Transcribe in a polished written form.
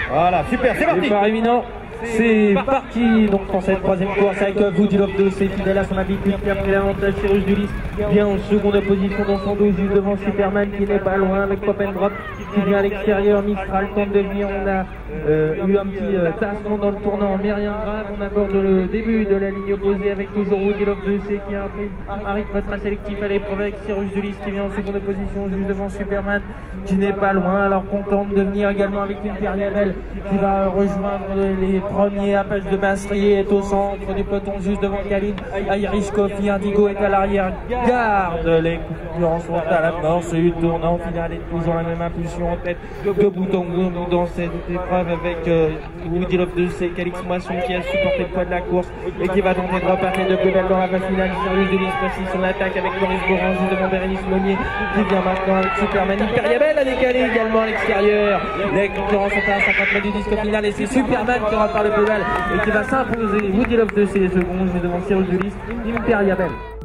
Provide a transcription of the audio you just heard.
Voilà, super, c'est parti. Départ éminent. C'est parti donc pour cette troisième course avec Woody Love 2, c'est fidèle à son habitude qui a pris l'avantage. Cyrus Dulis bien en seconde position dans son dos, juste devant Superman qui n'est pas loin avec Pop and Drop qui vient à l'extérieur. Mistral tente de venir, on a eu un petit tassement dans le tournant, mais rien de grave. On aborde le début de la ligne opposée avec toujours Woody Love 2, c'est qui a un rythme très sélectif à l'épreuve avec Cyrus Dulis qui vient en seconde position juste devant Superman qui n'est pas loin. Alors qu'on tente de venir également avec une Imperial qui va rejoindre les premiers. Apache de Masserie est au centre du peloton juste devant Kaline. Irish Coffee, Indigo est à l'arrière. Garde, les concurrents sont à la mort. C'est une tournant finale et toujours la même impulsion en tête de bout en bout dans cette épreuve avec Woody Love 2, c'est Calix Moisson qui a supporté le poids de la course et qui va tenter de repartir de plus belle dans la phase finale. Cyrus Dulis précise son attaque avec Maurice Boran juste devant Bérénice Monnier qui vient maintenant avec Superman. Imperiabel a décalé également à l'extérieur. Les concurrents sont à 50 mètres du disque final et c'est Superman qui repart le plus belle et qui va s'imposer. Woody Love 2, c'est les secondes juste devant Cyrus Dulis. Imperiabel.